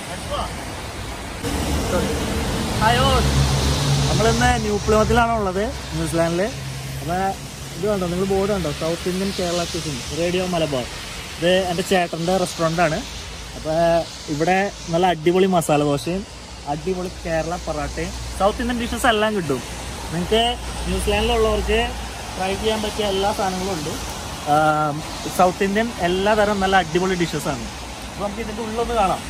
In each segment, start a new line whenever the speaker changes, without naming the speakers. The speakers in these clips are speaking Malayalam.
നമ്മളിന്ന് ന്യൂ പ്ലിമത്തിലാണുള്ളത്, ന്യൂസിലാൻഡിൽ. അപ്പോൾ ഇത് കണ്ടോ, നിങ്ങൾ ബോർഡ് കണ്ടോ, south Indian Kerala cuisine radio Malabar. ഇത് എൻ്റെ ചേട്ടൻ്റെ റെസ്റ്റോറൻ്റാണ്. അപ്പോൾ ഇവിടെ നല്ല അടിപൊളി മസാല ദോശയും അടിപൊളി കേരള പൊറാട്ടയും സൗത്ത് ഇന്ത്യൻ ഡിഷസ് എല്ലാം കിട്ടും. നിങ്ങൾക്ക് ന്യൂസിലാൻഡിലുള്ളവർക്ക് ട്രൈ ചെയ്യാൻ പറ്റിയ എല്ലാ സാധനങ്ങളും ഉണ്ട്. സൗത്ത് ഇന്ത്യൻ എല്ലാ തരം നല്ല അടിപൊളി ഡിഷസാണ്. അപ്പോൾ നമുക്ക് ഇതിൻ്റെ ഉള്ളൊന്ന് കാണാം.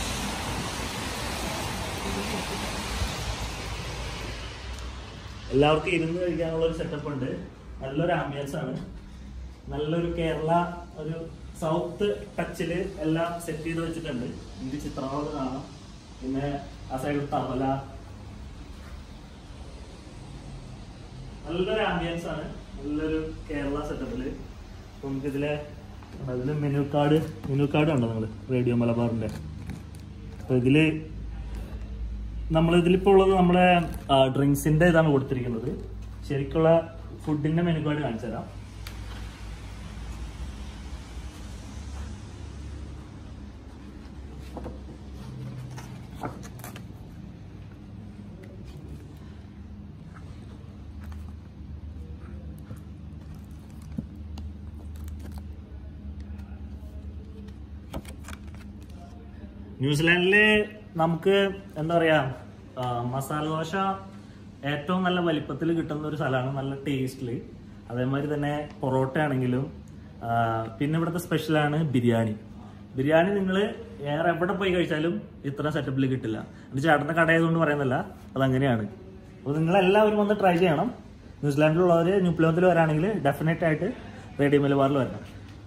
എല്ലാവർക്കും ഇരുന്ന് കഴിക്കാനുള്ള ഒരു സെറ്റപ്പ് ഉണ്ട്. നല്ലൊരു ആംബിയൻസ് ആണ്. നല്ലൊരു കേരള ഒരു സൗത്ത് ടച്ചിൽ എല്ലാം സെറ്റ് ചെയ്ത് വെച്ചിട്ടുണ്ട്. ഇതിൻ്റെ ചിത്രങ്ങളൊക്കെ കാണാം. പിന്നെ ആ സൈഡിൽ തബല, നല്ലൊരു ആംബിയൻസ് ആണ്. നല്ലൊരു കേരള സെറ്റപ്പില്. അപ്പോൾ നമുക്കിതിലെ മെനു കാർഡ് ഉണ്ടോ നിങ്ങൾ റേഡിയോ മലബാറിൻ്റെ? അപ്പോൾ നമ്മളിതിലിപ്പോൾ ഉള്ളത് നമ്മുടെ ഡ്രിങ്ക്സിൻ്റെ ഇതാണ് കൊടുത്തിരിക്കുന്നത്. ശരിക്കുള്ള ഫുഡിൻ്റെ മെനു കാർഡ് കാണിച്ചു തരാം. ന്യൂസിലാൻഡില് നമുക്ക് എന്താ പറയാ, മസാല ദോശ ഏറ്റവും നല്ല വലിപ്പത്തിൽ കിട്ടുന്ന ഒരു സ്ഥലമാണ്, നല്ല ടേസ്റ്റില്. അതേമാതിരി തന്നെ പൊറോട്ട ആണെങ്കിലും. പിന്നെ ഇവിടുത്തെ സ്പെഷ്യലാണ് ബിരിയാണി. നിങ്ങൾ വേറെ എവിടെ പോയി കഴിച്ചാലും ഇത്ര സെറ്റപ്പിൽ കിട്ടില്ല. എന്ന് ചേട്ടൻ്റെ കടയായതുകൊണ്ട് പറയുന്നില്ല, അതങ്ങനെയാണ്. അപ്പോൾ നിങ്ങളെല്ലാവരും വന്ന് ട്രൈ ചെയ്യണം. ന്യൂസിലാൻഡിലുള്ളവർ ന്യൂ പ്ലിമത്തിൽ വരാണെങ്കിൽ ഡെഫിനറ്റ് ആയിട്ട് റേഡിയോ മലബാറിൽ വരണം.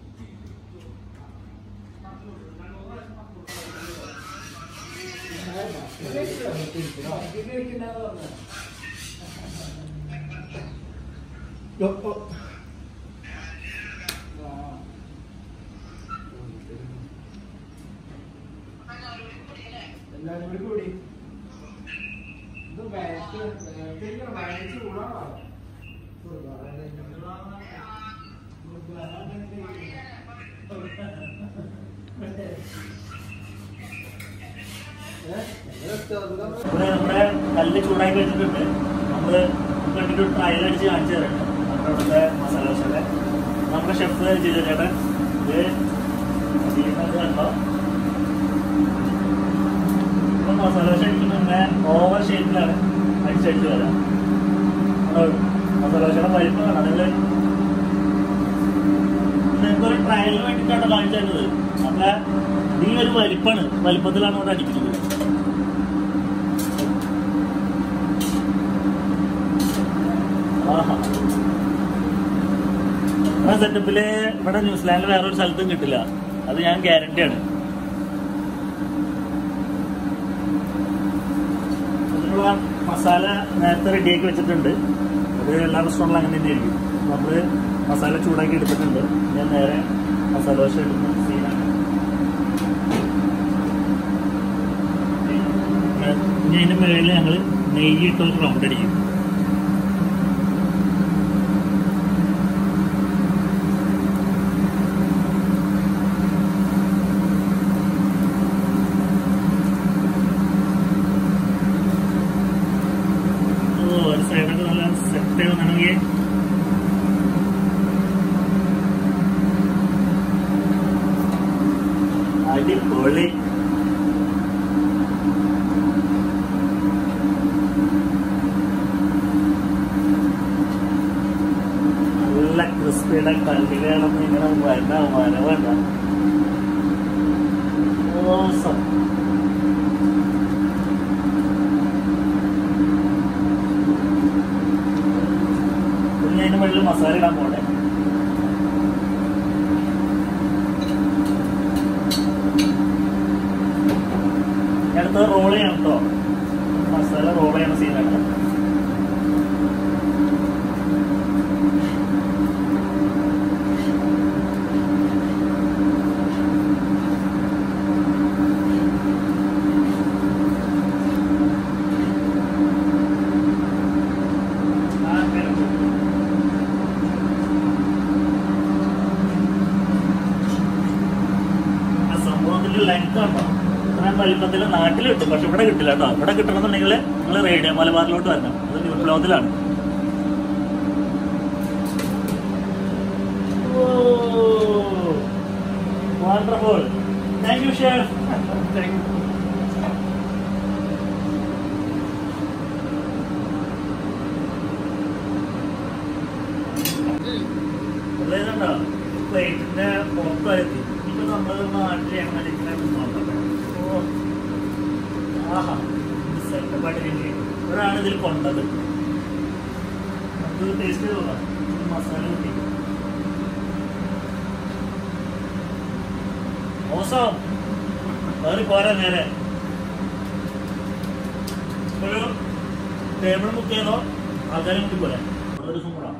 ഇവിടെ നമ്മുടെ കല്ല് ചൂടാക്കി വെച്ചിട്ടുണ്ട്. നമ്മൾ കണ്ടിട്ട് ട്രയൽ അടിച്ച് കാണിച്ചു തരട്ടെ നമ്മുടെ ഇവിടുത്തെ മസാല ദോശയുടെ. നമ്മുടെ ഷെഫ് ജിജു ചേട്ടൻ ഇത് ചെയ്യുന്നത് കണ്ടോ. ഇപ്പം മസാല ദോശ അടിക്കുന്നുണ്ടെ ഓവർ ഷേപ്പിലാണ് അടിച്ചടിച്ച് വരാം. മസാല ദോശയുടെ വലിപ്പം കാണാം. നിങ്ങൾക്കൊരു ട്രയലിന് വേണ്ടിയിട്ടാണ് കാണിച്ചു തരുന്നത്. നമ്മളെ ഈ ഒരു വലിപ്പത്തിലാണ് ഇവിടെ അടിക്കുന്നത്. ആ സെറ്റപ്പില് ഇവിടെ ന്യൂസിലാൻഡിൽ വേറൊരു സ്ഥലത്തും കിട്ടില്ല, അത് ഞാൻ ഗ്യാരണ്ടിയാണ്. അതിനുള്ള മസാല നേരത്തെ റെഡിയാക്കി വെച്ചിട്ടുണ്ട്. അത് എല്ലാ റെസ്റ്റോറൻറ്റിലും അങ്ങനെ തന്നെ ആയിരിക്കും. നമ്മള് മസാല ചൂടാക്കി എടുത്തിട്ടുണ്ട്. ഞാൻ നേരെ മസാല ദോശ എടുക്കുന്ന സീനാണ്. ഇനി അതിൻ്റെ മുകളിൽ ഞങ്ങൾ നെയ്യിട്ട് ഒരു റൗണ്ട് അടിക്കും. ഒരു സൈഡൊക്കെ നല്ല സെറ്റ് വന്നിട്ടുണ്ടെങ്കിൽ അടിപൊളി. നല്ല ക്രിസ്പിയുടെ കല്ലിലാണെന്ന് ഇങ്ങനെ വരവണ്ട. ഓസം. പിന്നെ അതിന് മുകളിൽ മസാല ഇടാൻ പോട്ടെ. അടുത്തത് റോൾ ചെയ്യണം കേട്ടോ. മസാല റോൾ ചെയ്യണ സീനാണ്. ആ സംഭവത്തിന്റെ ലെങ്ത് കണ്ടോ, ഇത്രയും വലിപ്പത്തിൽ നാട്ടിൽ കിട്ടും, പക്ഷെ ഇവിടെ കിട്ടില്ല കേട്ടോ. ഇവിടെ കിട്ടണമെന്നുണ്ടെങ്കിൽ നിങ്ങൾ റേഡിയോ മലബാറിലോട്ട് വരണം. അത് വിപ്ലവത്തിലാണ്. Wonderful. Thank you chef. Thank you. ണ്ടോ പ്ലേറ്റിന്റെ പുറത്തായിരുന്നു. ഇപ്പൊ നമ്മള് നാട്ടിൽ എങ്ങനെ നോക്കട്ടെ. ഓ ആഹാ സെറ്റപ്പായിട്ട് ഒരാണ് ഇതിൽ കൊണ്ടത്. നമുക്ക് ടേസ്റ്റ് ചെയ്തോളാം. മസാല കൂട്ടി മോശം വേറെ പോരാ. നേരെ ഒരു ടേബിൾ ബുക്ക് ചെയ്തോ ആൾക്കാരെ കൂട്ടി പോരാ. ഒരു ദിവസം കൂടാ.